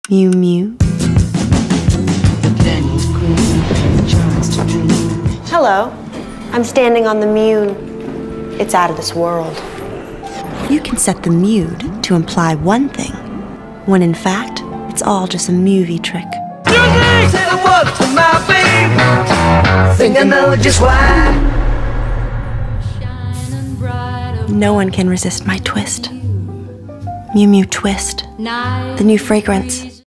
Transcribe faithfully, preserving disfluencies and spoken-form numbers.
Miu Miu. Hello. I'm standing on the moon. It's out of this world. You can set the mood to imply one thing, when in fact, it's all just a movie trick. No one can resist my twist. Miu Miu Twist, the new fragrance.